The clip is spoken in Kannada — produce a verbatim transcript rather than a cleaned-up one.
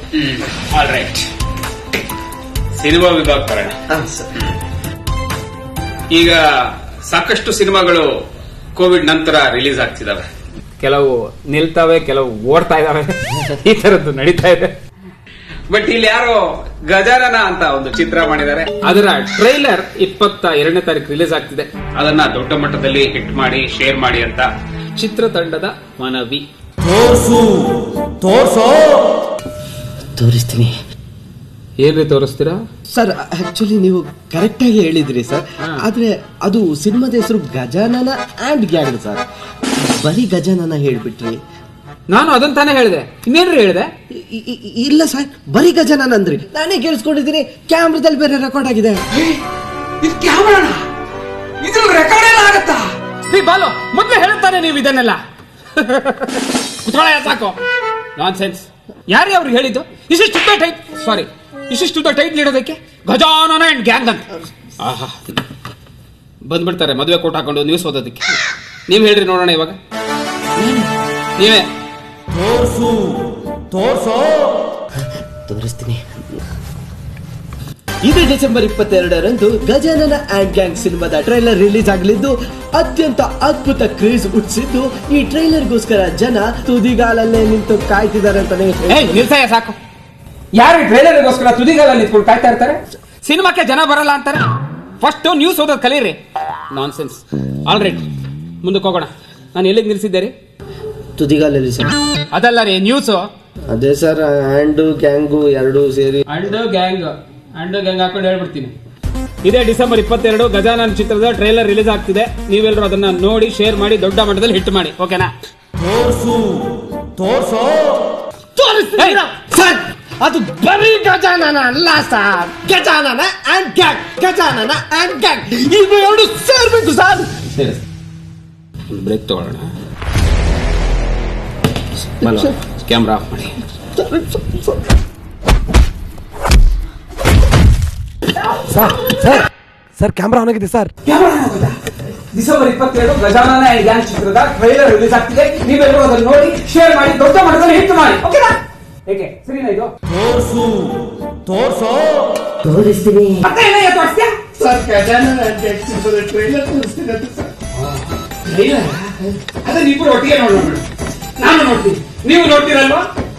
ಆಲ್ ರೈಟ್, ಸಿನಿಮಾ ವಿಭಾಗ ಬರೋಣ. ಈಗ ಸಾಕಷ್ಟು ಸಿನಿಮಾಗಳು ಕೋವಿಡ್ ನಂತರ ರಿಲೀಸ್ ಆಗ್ತಿದಾವೆ. ಕೆಲವು ನಿಲ್ತಾವೆ, ಕೆಲವು ಓಡ್ತಾ ಇದಾವೆ, ಈ ತರದ್ದು ನಡೀತಾ ಇದೆ. ಬಟ್ ಇಲ್ಲಿ ಯಾರೋ ಗಜಾನನ ಅಂತ ಒಂದು ಚಿತ್ರ ಮಾಡಿದ್ದಾರೆ. ಅದರ ಟ್ರೈಲರ್ ಇಪ್ಪತ್ತ ಎರಡನೇ ತಾರೀಕು ರಿಲೀಸ್ ಆಗ್ತಿದೆ. ಅದನ್ನ ದೊಡ್ಡ ಮಟ್ಟದಲ್ಲಿ ಹಿಟ್ ಮಾಡಿ ಶೇರ್ ಮಾಡಿ ಅಂತ ಚಿತ್ರತಂಡದ ಮನವಿ. ತೋರ್ಸು ತೋರ್ಸೋ ತೋರಿಸ್ತೀನಿ. ಏನ್ರಿ ತೋರಿಸ್ತೀರಾ ಸರ್? ಆಕ್ಚುಲಿ ನೀವು ಕರೆಕ್ಟ್ ಆಗಿ ಹೇಳಿದ್ರಿ ಸರ್, ಆದ್ರೆ ಅದು ಸಿನಿಮಾದ ಹೆಸರು ಗಜಾನನ ಅಂಡ್ ಗ್ಯಾಂಗ್ ಸರ್. ಬರೀ ಗಜಾನನ ಹೇಳ್ಬಿಟ್ರಿ. ನಾನು ಅದಂತಾನೆ ಹೇಳಿದೆ, ಇನ್ನೇನ್ರಿ ಹೇಳಿದೆ? ಇಲ್ಲ ಸರ್, ಬರೀ ಗಜಾನನ ಅಂದ್ರಿ. ನಾನೇ ಕೇಳಿಸ್ಕೊಂಡಿದ್ದೀನಿ. ಕ್ಯಾಮ್ರಾದಲ್ಲಿ ಬೇರೆ ರೆಕಾರ್ಡ್ ಆಗಿದೆ. ಇದು ಕ್ಯಾಮ್ರಾನ? ಇದ್ರಲ್ಲಿ ರೆಕಾರ್ಡ್ ಎಲ್ಲ ಆಗತ್ತಾ? ರೀ ಬಾಲು, ಮೊದ್ಲೇ ಹೇಳ್ತಾನೆ ನೀವು ಇದನ್ನೆಲ್ಲ. ಸಾಕು, ನಾನ್ ಸೆನ್ಸ್. ಯಾರೇ ಅವ್ರಿಗೆ ಹೇಳಿದ್ದು ಇಷ್ಟಿಷ್ಟು ಟೈಟ್ ಸಾರಿ ಇಷ್ಟಿಷ್ಟು ಟೈಟ್ ನೀಡೋದಕ್ಕೆ ಗಜಾನನ ಅಂಡ್ ಗ್ಯಾಂಗ್ ಅಂತ? ಆಹಾ, ಬಂದ್ಬಿಡ್ತಾರೆ ಮದುವೆ ಕೋಟ್ ಹಾಕೊಂಡು ನ್ಯೂಸ್ ಓದೋದಕ್ಕೆ. ನೀವ್ ಹೇಳ್ರಿ ನೋಡೋಣ ಇವಾಗ. ನೀವೇ ತೋರ್ಸು ತೋರ್ಸೋ ತೋರಿಸ್ತೀನಿ. ಇದೇ ಡಿಸೆಂಬರ್ ಇಪ್ಪತ್ತೆರಡರಂದು ಗಜಾನನ ಅಂಡ್ ಗ್ಯಾಂಗ್ ಸಿನಿಮಾದ ಟ್ರೈಲರ್ ರಿಲೀಸ್ ಆಗಲಿದ್ದು ಅತ್ಯಂತ ಅದ್ಭುತ ಕ್ರೇಜ್ ಹುಟ್ಟಿಸಿದ್ದು ಈ ಟ್ರೈಲರ್ಗೋಸ್ಕರ ಜನ ತುದಿಗಾಲಲ್ಲೇ ನಿಂತು ಕಾಯ್ತಿದ್ದಾರೆ ಅಂತಾನೆ. ನಿಲ್ಸಯ್ಯ ಸಾಕು. ಯಾರು ಟ್ರೈಲರ್ಗೋಸ್ಕರ ತುದಿಗಾಲಲ್ಲಿ ನಿಂತ್ಕೊಂಡು ಕಾಯ್ತಾ ಇರ್ತಾರೆ? ಸಿನಿಮಾಕ್ಕೆ ಜನ ಬರಲ್ಲ ಅಂತಾರೆ. ಫಸ್ಟ್ ನ್ಯೂಸ್ ಓದೋದು ಕಲೀರಿ. ನಾನ್ ಸೆನ್ಸ್. ಆಲ್ ರೈಟ್, ಮುಂದಕ್ಕೆ ಹೋಗೋಣ. ನಾನು ಎಲ್ಲಿಗೆ ನಿಲ್ಸಿದ್ದೆ ರೀ? ತುದಿಗಾಲಲ್ಲಿ ಸರ್. ಅದಲ್ಲ ರೀ, ನ್ಯೂಸ್ ಅದೇ ಸರ್. ಅಂಡ್ ಗ್ಯಾಂಗು ಎರಡು ಸೇರಿ ಅಂಡ್ ಗ್ಯಾಂಗ್ ಅಂಡ್ ಗ್ಯಾಂಗ್ ಹಾಕೊಂಡು ಹೇಳ್ಬಿಡ್ತೀನಿ. ಇದೇ ಡಿಸೆಂಬರ್ ಇಪ್ಪತ್ತೆರಡು ಗಜಾನನ್ ಚಿತ್ರದ ಟ್ರೈಲರ್ ರಿಲೀಸ್ ಆಗ್ತಿದೆ. ನೀವೆಲ್ಲರೂ ಅದನ್ನ ನೋಡಿ ಶೇರ್ ಮಾಡಿ ದೊಡ್ಡ ಮಟ್ಟದಲ್ಲಿ ಹಿಟ್ ಮಾಡಿ. ಓಕೆನಾ? ತೋರ್ಸು ತೋರ್ಸೋ ಸರ್, ಅದು ಬರೀ ಗಜಾನನ ಅಲ್ಲ sir. Gajanana and gang, Gajanana and gang ಇವು ಎರಡು ಸೇರ್ಬೇಕು ಸರ್. ಬ್ರೇಕ್ ತಗೊಳ್ಳೋಣ. ಕ್ಯಾಮ್ರಾ ಆಫ್ ಮಾಡಿ. Sir sir sir camera on ಆಗಿದೆ ಸರ್. ಡಿಸೆಂಬರ್ ಇಪ್ಪತ್ತೆರಡು ಗಜಾನನ ಅಂಡ್ ಗ್ಯಾಂಗ್ ಚಿತ್ರದ ಟ್ರೈಲರ್ ರಿಲೀಸ್ ಆಗ್ತಿದೆ. ನೀವೆಲ್ಲರೂ ಅದನ್ನು ನೋಡಿ ಶೇರ್ ಮಾಡಿ ದೊಡ್ಡ ಮಟ್ಟದಲ್ಲಿ ಹಿಟ್ ಮಾಡಿ. ಓಕೆನಾ? ಹೇಗೆ ಸರಿನಾ ಇದು? ತೋರ್ಸು ತೋರ್ಸೋ ತೋರಿಸ್ತೀನಿ. ಮತ್ತೆ ಏನೇ ತೋರಿಸ್ತೀಯಾ ಸರ್? ಗಜಾನನ ಅಂಡ್ ಗ್ಯಾಂಗ್ ಚಿತ್ರದ ಟ್ರೈಲರ್ ತೋರಿಸ್ತೀನಿ ಸರ್. ಅದನ್ನ ಇಬ್ಬರು ಒಟ್ಟಿಗೆ ನೋಡೋಣ. ನಾನು ನೋಡ್ತೀನಿ, ನೀವು ನೋಡ್ತೀರಲ್ವಾ?